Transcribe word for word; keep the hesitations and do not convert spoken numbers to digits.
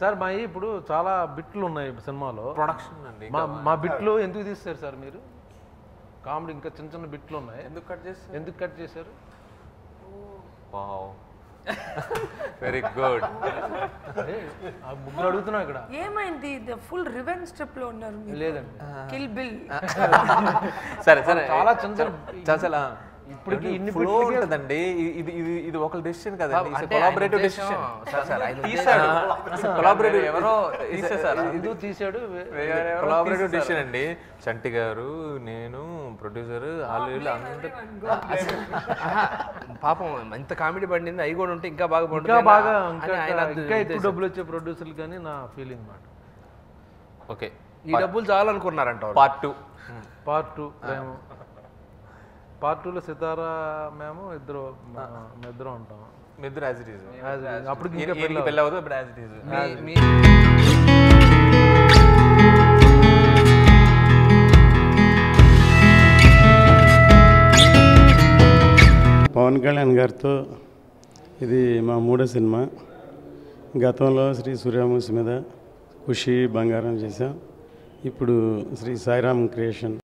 Sir మా ఇప్పుడు చాలా బిట్లు ఉన్నాయి సినిమాలో. ప్రొడక్షన్ అండి. మా మా బిట్లు ఎందుకు తీస్తారు సార్ మీరు? కామెడీ ఇంకా చిన్న చిన్న బిట్లు ఉన్నాయి, ఎందుకు కట్ చేస్తారు? ఎందుకు కట్ చేశారు? Wow, very good. ముగ్గురు అడుగుతున్నా ఇక్కడ. ఏమైంది? ఫుల్ రివెంజ్ ట్రిప్ లో ఉన్నారు. లేదండి, కిల్ బిల్. సరే సరే, చాలా చిన్న చిన్న చాలా ఇప్పటికి ఇన్ని ఫ్లో ఉంటుందండి. ఇది ఇది ఇది ఒక డెసిషన్ కదండి, కొలాబరేటివ్ డెసిషన్. కొలాబరేటివ్ ఎవరో తీసేసారు, ఎందుకు తీసాడు? కొలాబరేటివ్ డెసిషన్ అండి. చంటి గారు, నేను, ప్రొడ్యూసర్, వాళ్ళు అందరూ. పాపం ఇంత కామెడీ పండింది, అవి కూడా ఉంటే ఇంకా బాగా ఇంకా బాగా ఇంకా ఎక్కువ డబ్బులు వచ్చే ప్రొడ్యూసర్లు కానీ నా ఫీలింగ్ మాట. ఓకే, ఈ డబ్బులు చాలనుకున్నారంట. పార్ట్ టూ పార్ట్ టూ మేము పార్ట్ టూలో సితారా మేము ఇద్దరు ఇద్దరు ఉంటాం. మీ ఇద్దరు యాజ్ ఇట్ ఈజ్. అప్పుడు పెళ్ళి అవ్వదు, ఇప్పుడు as it is. Pawan Kalyan గారితో ఇది మా మూడో సినిమా. గతంలో శ్రీ సూర్యవంశి మీద ఖుషి, బంగారం చేశాం. ఇప్పుడు శ్రీ సాయిరామ్ క్రియేషన్